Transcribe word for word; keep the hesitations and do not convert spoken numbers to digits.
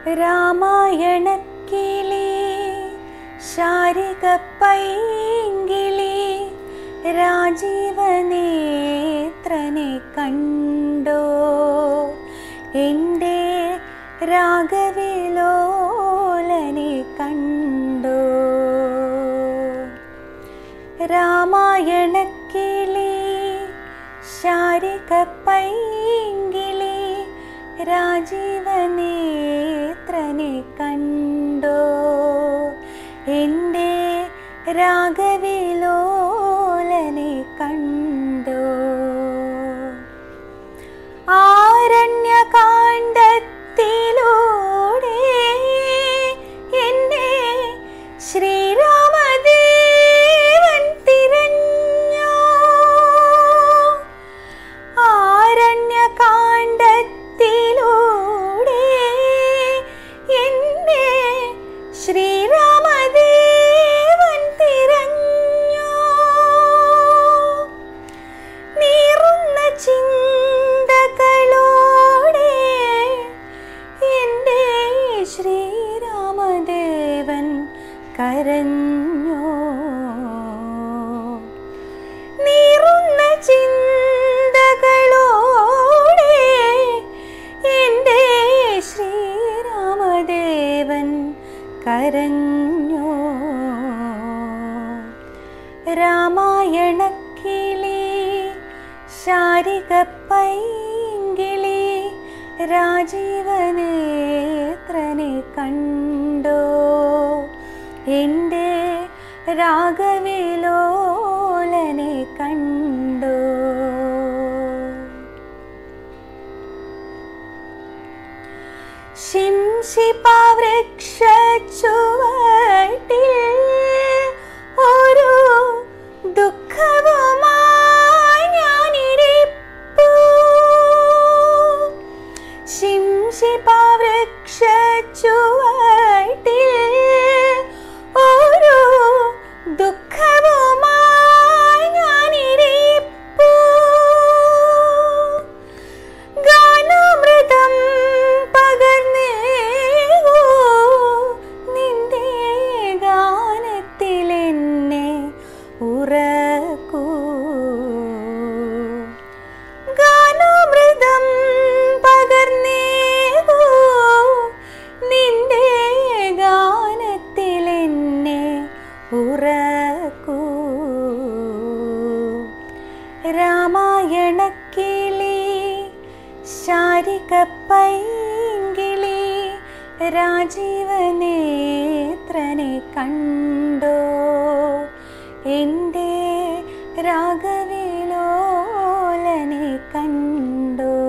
രാമായണക്കിളി ശാരിക പൈങ്കിളി രാജീവനേത്രനെ കണ്ടോ എൻ്റെ രാഗവിലോലനെ കണ്ടോ. രാമായണക്കിളി ശാരിക പൈങ്കിളി രാജീവനേത്രനെ കണ്ടോ എൻ്റെ രാഗവിലോലനെ കണ്ടോ. ആരണ്യകാണ്ഡത്തിലൂടെ എന്നെ ശ്രീരാമദേവൻ തിരഞ്ഞോ. ആരണ്യകാണ്ഡത്തിലൂടെ എന്നെ ശ്രീരാമദേവൻ തിരഞ്ഞോ. നീറുന്ന ചിന്തകളോടെ എൻ്റെ ശ്രീരാമദേവൻ കരഞ്ഞോ. നീറുന്ന ചിന്തകളോടെ എൻ്റെ ശ്രീരാമദേവൻ കരഞ്ഞോ. രാമായണക്കിളി ശാരിക പൈങ്കിളി രാജീവനേത്രനെ കണ്ടോ എൻ്റെ രാഗവിലോലനെ കണ്ടോ. ശിംശിപാവൃക്ഷച്ചുവട്ടിൽ ഒരു ദുഃഖവുമായി ഞാനിരിപ്പു. ശിംശിപാവൃക്ഷച്ചുവട്ടിൽ ഒരു ദുഃഖവുമായി ഞാനിരിപ്പു. ഗാനാമൃതം പകർന്നേകൂ നിന്റെ ഗാനത്തിലെന്നെ ഉറക്കൂ. ഗാനാമൃതം പകർന്നേകൂ നിന്റെ ഗാനത്തിലെന്നെ ഉറക്കൂ. രാമായണക്കിളി ശാരിക പൈങ്കിളി രാജീവനേത്രനെ കണ്ടോ എൻ്റെ രാഗവിലോലനെ കണ്ടോ.